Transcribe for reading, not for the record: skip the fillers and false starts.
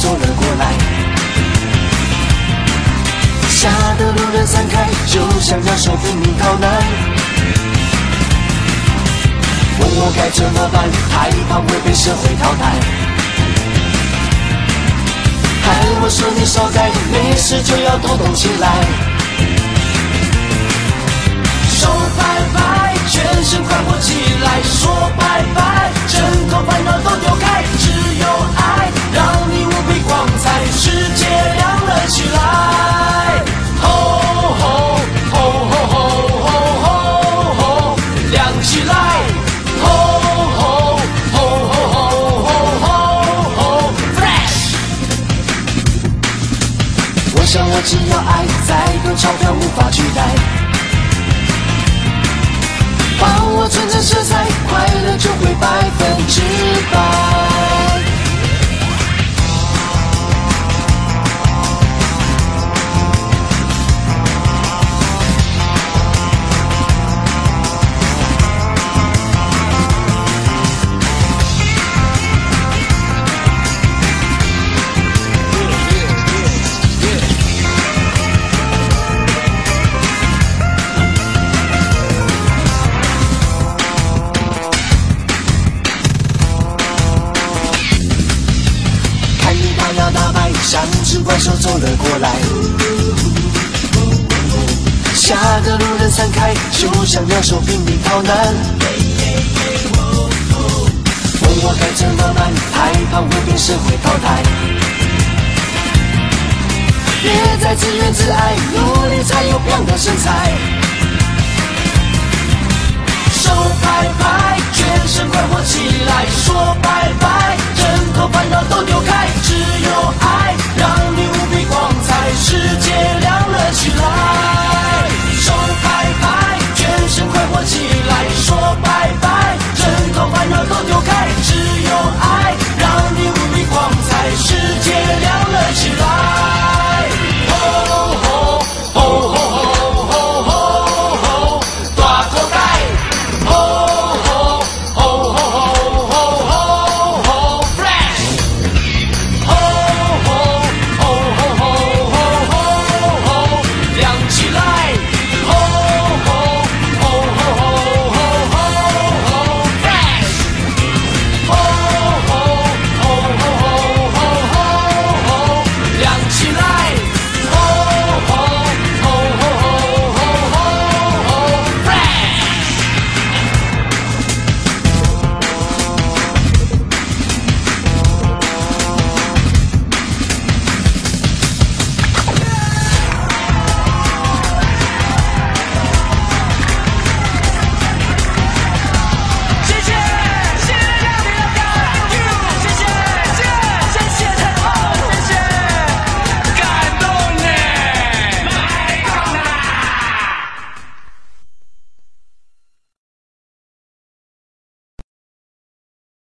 走了过来。吓得路人散开，就想让手拼命逃难。问我该怎么办，害怕会被社会淘汰。害我说你少在，没事就要动动起来。手拍拍，全身快活起来，说拜拜，整个烦恼都丢开，只有爱让你无比光彩，世界亮了起来。吼吼吼吼吼吼吼吼，亮起来！吼吼吼吼吼吼吼 ，Fresh！ 我想我只要爱，再多钞票无法取代。把握纯真色彩，快乐就会100%。像只怪兽走了过来，吓得路人散开，就想两手拼命逃难。问我该怎么办，害怕会被社会淘汰。别再自怨自艾，努力才有漂亮的身材。手拍拍，全身快活起来，说拜拜，整个烦恼都丢开，只有爱让你无比光彩，世界亮了起来。